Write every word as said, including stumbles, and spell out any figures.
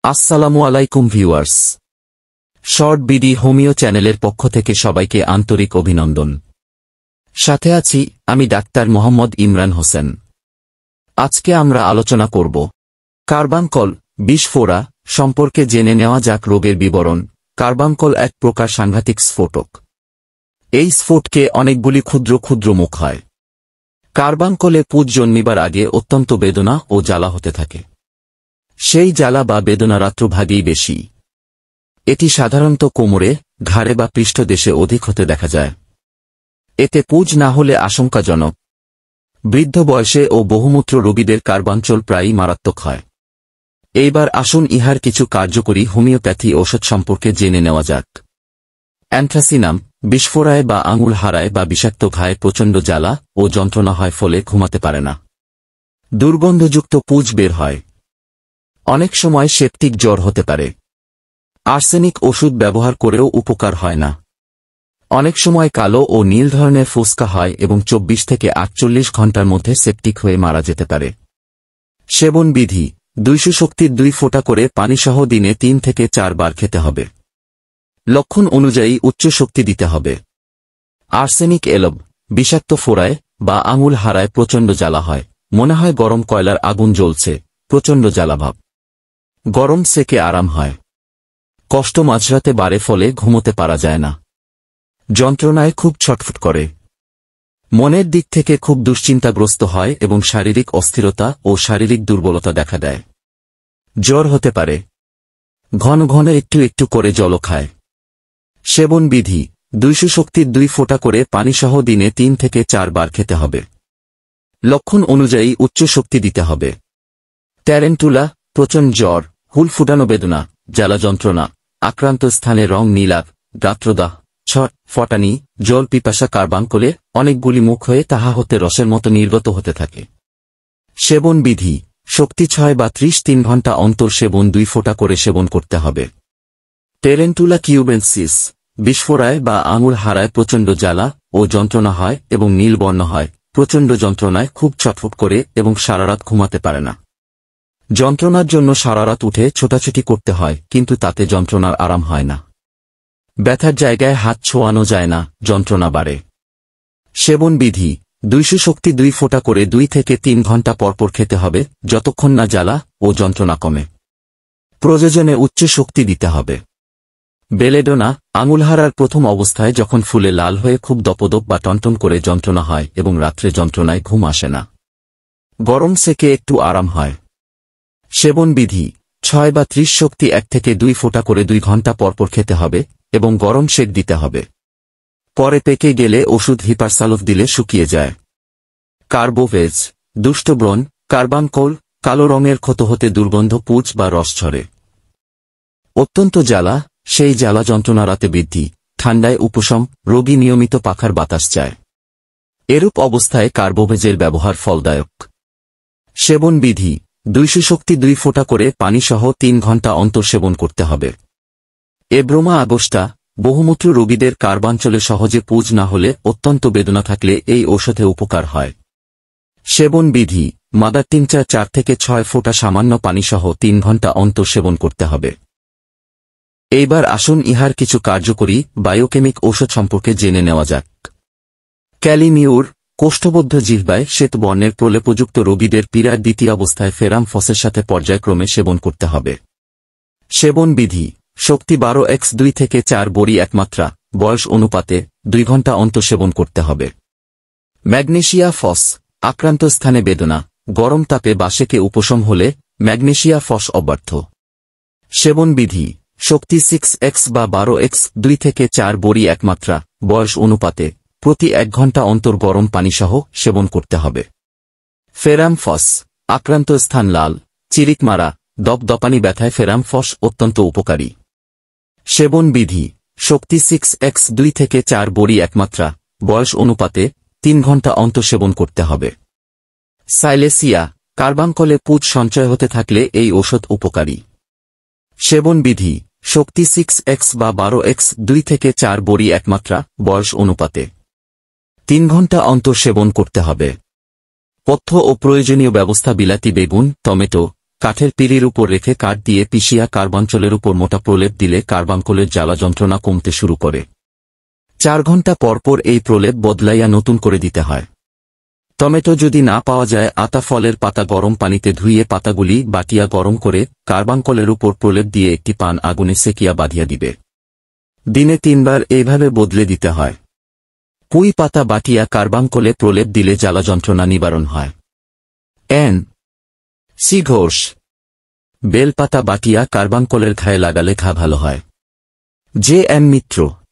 আসসালামু আলাইকুম viewers, short BD homeo চ্যানেলের পক্ষ থেকে সবাইকে আন্তরিক অভিনন্দন। সাথে আছি আমি ডাক্তার মোহাম্মদ ইমরান হোসেন। আজকে আমরা আলোচনা করব কার্বাঙ্কল বিষফোড়া সম্পর্কে। জেনে নেওয়া যাক রোগের বিবরণ। কার্বাঙ্কল এক প্রকার সাংঘাতিক স্ফোটক। এই স্ফোটকে অনেকগুলি ক্ষুদ্র ক্ষুদ্র মুখ হয়। কার্বাঙ্কলে পুঁজ জন্মিবার আগে অত্যন্ত বেদনা ও জ্বালা হতে থাকে। সেই জ্বালা বা বেদনা রাত্রভাগেই বেশি। এটি সাধারণত কোমরে, ঘাড়ে বা পৃষ্ঠদেশে অধিক হতে দেখা যায়। এতে পুঁজ না হলে আশঙ্কাজনক। বৃদ্ধ বয়সে ও বহুমূত্র রোগীদের কার্বাঞ্চল প্রায়ই মারাত্মক হয়। এইবার আসুন ইহার কিছু কার্যকরী হোমিওপ্যাথি ঔষধ সম্পর্কে জেনে নেওয়া যাক। অ্যান্থ্রাসিনাম বিষফোড়ায় বা আঙুল হারায় বা বিষাক্ত ঘায়ে প্রচণ্ড জ্বালা ও যন্ত্রণা হয়, ফলে ঘুমাতে পারে না। দুর্গন্ধযুক্ত পুঁজ বের হয়। অনেক সময় সেপটিক জ্বর হতে পারে। আর্সেনিক ওষুধ ব্যবহার করেও উপকার হয় না। অনেক সময় কালো ও নীল ধরনের ফোস্কা হয় এবং চব্বিশ থেকে আটচল্লিশ ঘন্টার মধ্যে সেপটিক হয়ে মারা যেতে পারে। সেবন বিধি: দুইশো শক্তির দুই ফোঁটা করে পানিসহ দিনে তিন থেকে চার বার খেতে হবে। লক্ষণ অনুযায়ী উচ্চ শক্তি দিতে হবে। আর্সেনিক এলব বিষাক্ত ফোড়ায় বা আঙুল হারায় প্রচণ্ড জ্বালা হয়, মনে হয় গরম কয়লার আগুন জ্বলছে, প্রচণ্ড জ্বালাভাব। গরম সেকে আরাম হয়। কষ্ট মাঝরাতে বাড়ে, ফলে ঘুমোতে পারা যায় না। যন্ত্রণায় খুব ছটফট করে। মনের দিক থেকে খুব দুশ্চিন্তাগ্রস্ত হয় এবং শারীরিক অস্থিরতা ও শারীরিক দুর্বলতা দেখা দেয়। জ্বর হতে পারে। ঘন ঘন একটু একটু করে জল খায়। সেবন বিধি: দুইশো শক্তির দুই ফোঁটা করে পানিসহ দিনে তিন থেকে চার বার খেতে হবে। লক্ষণ অনুযায়ী উচ্চ শক্তি দিতে হবে। ট্যারেন্টুলা প্রচণ্ড জ্বর, হুল ফুটানো বেদনা, জ্বালা যন্ত্রণা, আক্রান্ত স্থানে রং নীলাভ, গাত্রদাহ, ছট ফটানি, জল পিপাসা। কার্বাঙ্কলে অনেকগুলি মুখ হয়ে তাহা হতে রসের মতো নির্গত হতে থাকে। সেবন বিধি: শক্তি ছয় বা ত্রিশ তিন ঘণ্টা অন্তর সেবন দুই ফোঁটা করে সেবন করতে হবে। টেরেন্টুলা কিউবেন্সিস বিষফোড়ায় বা আঙুল হারায় প্রচণ্ড জ্বালা ও যন্ত্রণা হয় এবং নীলবর্ণ হয়। প্রচণ্ড যন্ত্রণায় খুব ছটফট করে এবং সারারাত ঘুমাতে পারে না। যন্ত্রণার জন্য সারারাত উঠে ছোটাছুটি করতে হয়, কিন্তু তাতে যন্ত্রণার আরাম হয় না। ব্যথার জায়গায় হাত ছোঁয়ানো যায় না, যন্ত্রণা বাড়ে। সেবন বিধি: দুইশো শক্তি দুই ফোঁটা করে দুই থেকে তিন ঘণ্টা পরপর খেতে হবে, যতক্ষণ না জ্বালা ও যন্ত্রণা কমে। প্রয়োজনে উচ্চ শক্তি দিতে হবে। বেলেডোনা আঙুলহারার প্রথম অবস্থায় যখন ফুলে লাল হয়ে খুব দপদপ বা টনটন করে যন্ত্রণা হয় এবং রাত্রে যন্ত্রণায় ঘুম আসে না। গরম সেকে একটু আরাম হয়। সেবন বিধি: ছয় বা ত্রিশ শক্তি এক থেকে দুই ফোঁটা করে দুই ঘণ্টা পরপর খেতে হবে এবং গরম সেক দিতে হবে। পরে পেকে গেলে ওষুধ হিপারসালফ দিলে শুকিয়ে যায়। কার্বোভেজ দুষ্টব্রণ কার্বাঙ্কল কালো রঙের ক্ষত হতে দুর্গন্ধ পুঁজ বা রস ঝরে। অত্যন্ত জ্বালা, সেই জ্বালা যন্ত্রণা রাতে বৃদ্ধি, ঠান্ডায় উপশম, রোগী নিয়মিত পাখার বাতাস চায়। এরূপ অবস্থায় কার্বোভেজের ব্যবহার ফলদায়ক। সেবন বিধি: দুইশো শক্তি দুই ফোঁটা করে পানিসহ তিন ঘণ্টা অন্তর সেবন করতে হবে। এব্রোমা আগস্টা বহুমূত্র রোগীদের কার্বাঞ্চলে সহজে পুঁজ না হলে অত্যন্ত বেদনা থাকলে এই ঔষধে উপকার হয়। সেবন বিধি: মাদার টিংচার চার থেকে ছয় ফোঁটা সামান্য পানিসহ তিন ঘণ্টা অন্তর সেবন করতে হবে। এইবার আসুন ইহার কিছু কার্যকরী বায়োকেমিক ঔষধ সম্পর্কে জেনে নেওয়া যাক। ক্যালিমিউর কোষ্ঠবদ্ধ জিহ্বায় শ্বেতবর্ণের প্রলেপযুক্ত রোগীদের পীড়ার দ্বিতীয় অবস্থায় ফেরাম ফসের সাথে পর্যায়ক্রমে সেবন করতে হবে। সেবন বিধি: শক্তি বারো এক্স দুই থেকে চার বড়ি একমাত্রা, বয়স অনুপাতে দুই ঘণ্টা অন্তর সেবন করতে হবে। ম্যাগনেশিয়া ফস আক্রান্ত স্থানে বেদনা, গরম তাপে বাসেকে উপশম হলে ম্যাগনেশিয়া ফস অব্যর্থ। সেবন বিধি: শক্তি সিক্স এক্স বা বারো এক্স দুই থেকে চার বড়ি একমাত্রা, বয়স অনুপাতে প্রতি এক ঘণ্টা অন্তর গরম পানিসহ সেবন করতে হবে। ফেরাম ফস আক্রান্ত স্থান লাল, চিরিকমারা, দপদপানি ব্যথায় ফেরাম ফস অত্যন্ত উপকারী। সেবন বিধি: শক্তি সিক্স এক্স দুই থেকে চার বড়ি একমাত্রা, বয়স অনুপাতে তিন ঘণ্টা অন্তর সেবন করতে হবে। সাইলেসিয়া কার্বাঙ্কলে পুঁজ সঞ্চয় হতে থাকলে এই ঔষধ উপকারী। সেবন বিধি: শক্তি সিক্স এক্স বা বারো এক্স দুই থেকে চার বড়ি একমাত্রা, বয়স অনুপাতে তিন ঘণ্টা অন্তর সেবন করতে হবে। পথ্য ও প্রয়োজনীয় ব্যবস্থা: বিলাতি বেগুন, টমেটো, কাঠের পিঁড়ির উপর রেখে কাঠ দিয়ে পিষিয়া কার্বাঞ্চলের উপর মোটা প্রলেপ দিলে কার্বাঙ্কলের জ্বালা যন্ত্রণা কমতে শুরু করে। চার ঘন্টা পরপর এই প্রলেপ বদলাইয়া নতুন করে দিতে হয়। টমেটো যদি না পাওয়া যায়, আতা ফলের পাতা গরম পানিতে ধুইয়ে পাতাগুলি বাটিয়া গরম করে কার্বাঙ্কলের উপর প্রলেপ দিয়ে একটি পান আগুনে সেকিয়া বাঁধিয়া দিবে। দিনে তিনবার এইভাবে বদলে দিতে হয়। পুঁই পাতা বাটিয়া কার্বাঙ্কলে প্রলেপ দিলে জ্বালা যন্ত্রণা নিবারণ হয়। এন সি ঘোষ বেলপাতা বাটিয়া কার্বাঙ্কলের ঘায়ে লাগালে ঘা ভালো হয়। জে এম মিত্র।